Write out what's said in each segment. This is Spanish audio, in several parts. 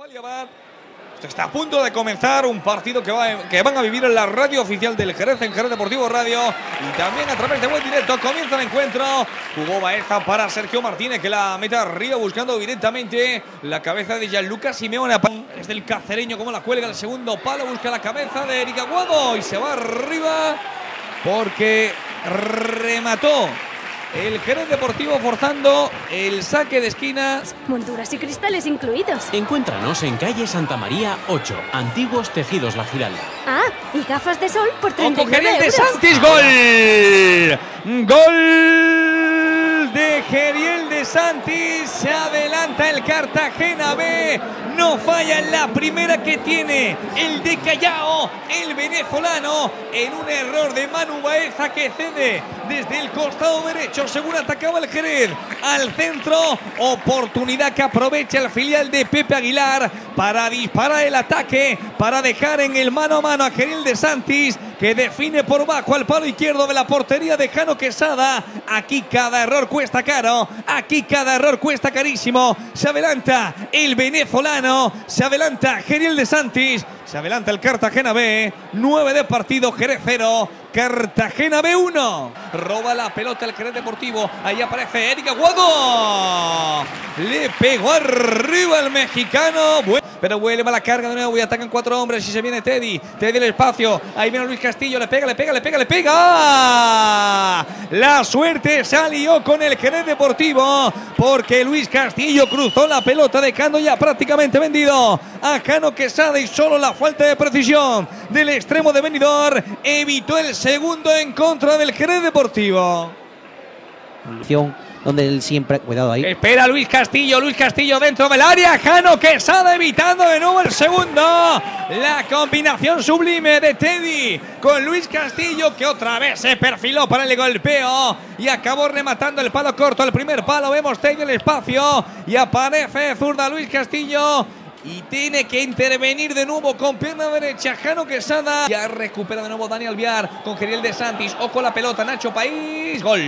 Esto está a punto de comenzar un partido que van a vivir en la radio oficial del Jerez, en Jerez Deportivo Radio, y también a través de buen directo. Comienza el encuentro. Jugó Baeza para Sergio Martínez, que la mete arriba buscando directamente la cabeza de Gianluca Simeone. Es del cacereño como la cuelga el segundo palo, busca la cabeza de Eric Aguado y se va arriba porque remató el Jerez Deportivo forzando el saque de esquina. Monturas y cristales incluidos. Encuéntranos en calle Santa María 8, Antiguos Tejidos La Giralda. Ah, y gafas de sol por 39 Geriel de euros. Santis, gol. Gol de Geriel de Santis. Se adelanta el Cartagena B. No falla en la primera que tiene el de Callao, el venezolano, en un error de Manu Baeza que cede desde el costado derecho según atacaba el Jerez al centro. Oportunidad que aprovecha el filial de Pepe Aguilar para disparar el ataque, para dejar en el mano a mano a Geriel de Santis, que define por bajo al palo izquierdo de la portería de Jano Quesada. Aquí cada error cuesta caro, aquí cada error cuesta carísimo. Se adelanta el venezolano, se adelanta Geriel de Santis, se adelanta el Cartagena B. 9 de partido, Jerez 0, Cartagena B 1. Roba la pelota el Jerez Deportivo. Ahí aparece Eric Aguado. Le pegó arriba el mexicano. Pero vuelve a la carga de nuevo y atacan 4 hombres. Y se viene Teddy. Teddy el espacio. Ahí viene Luis Castillo. Le pega. La suerte salió con el Jerez Deportivo, porque Luis Castillo cruzó la pelota dejando ya prácticamente vendido a Jano Quesada, y solo la falta de precisión del extremo de Benidorm evitó el segundo en contra del Jerez Deportivo. Donde él siempre, cuidado ahí. Espera Luis Castillo dentro del área. Jano Quesada evitando de nuevo el segundo. La combinación sublime de Teddy con Luis Castillo, que otra vez se perfiló para el golpeo y acabó rematando el palo corto. El primer palo, vemos Teddy el espacio y aparece zurda Luis Castillo. Y tiene que intervenir de nuevo con pierna derecha Jano Quesada. Ya recupera de nuevo Dani Alviar con Geriel de Santis. Ojo la pelota, Nacho País. Gol.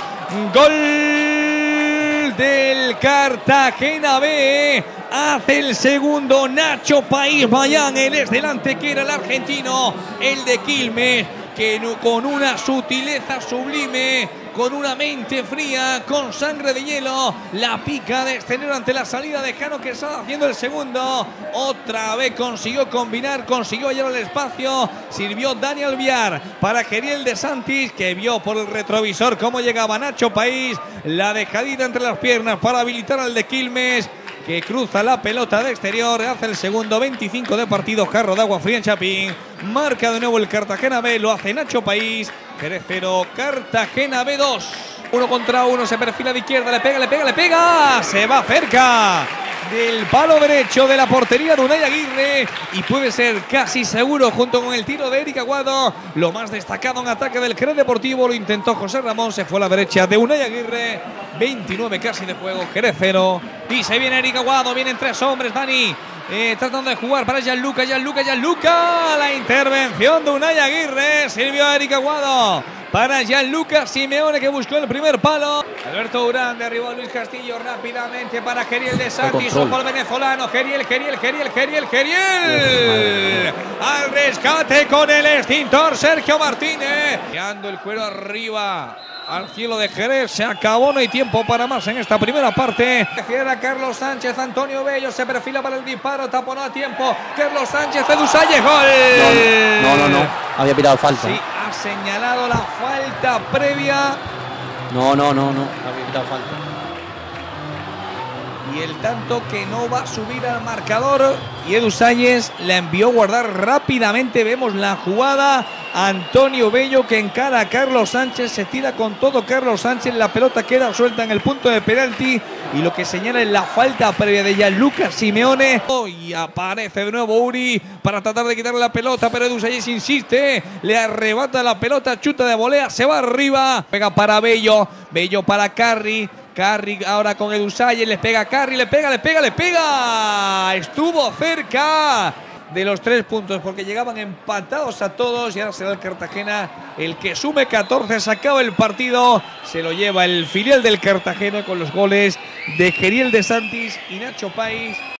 Gol del Cartagena B. Hace el segundo Nacho País Mayán. El es delante que era el argentino, el de Quilmes, que con una sutileza sublime, con una mente fría, con sangre de hielo, la pica de exterior ante la salida de Jano Quesada haciendo el segundo. Otra vez consiguió combinar, consiguió hallar el espacio. Sirvió Dani Alviar para Geriel de Santis, que vio por el retrovisor cómo llegaba Nacho País. La dejadita entre las piernas para habilitar al de Quilmes, que cruza la pelota de exterior. Hace el segundo. 25 de partido, jarro de agua fría en Chapín. Marca de nuevo el Cartagena B, lo hace Nacho País. Jerez 0, Cartagena B 2. 1 contra 1, se perfila de izquierda, le pega. Se va cerca del palo derecho de la portería de Unai Aguirre, y puede ser casi seguro, junto con el tiro de Eric Aguado, lo más destacado en ataque del Jerez Deportivo. Lo intentó José Ramón, se fue a la derecha de Unai Aguirre. 29 casi de juego, Jerez 0. Y se viene Eric Aguado, vienen 3 hombres, Dani. Tratando de jugar para Gianluca. La intervención de Unai Aguirre sirvió a Eric Aguado para Gianluca Simeone, que buscó el primer palo. Alberto Urán derribó a Luis Castillo rápidamente para Geriel de Santis. Ojo al venezolano. Geriel. Al rescate con el extintor Sergio Martínez. Quedando el cuero arriba al cielo de Jerez. Se acabó, no hay tiempo para más en esta primera parte. Cierra Carlos Sánchez, Antonio Bello se perfila para el disparo, taponó a tiempo Carlos Sánchez, Edusalle, gol. No, había pitado falta. Sí, ha señalado la falta previa. No, había pitado falta. Y el tanto que no va a subir al marcador, y Edu Salles la envió a guardar rápidamente. Vemos la jugada. Antonio Bello que encara a Carlos Sánchez, se tira con todo Carlos Sánchez, la pelota queda suelta en el punto de penalti, y lo que señala es la falta previa de Gianluca Simeone. Y aparece de nuevo Uri para tratar de quitarle la pelota, pero Edu Salles insiste, le arrebata la pelota, chuta de volea, se va arriba, pega para Bello para Carri ahora con Edu Salles, le pega a Carri, le pega. Estuvo cerca de los 3 puntos, porque llegaban empatados a todos, y ahora será el Cartagena el que sume 14. Se acaba el partido, se lo lleva el filial del Cartagena con los goles de Geriel de Santis y Nacho País.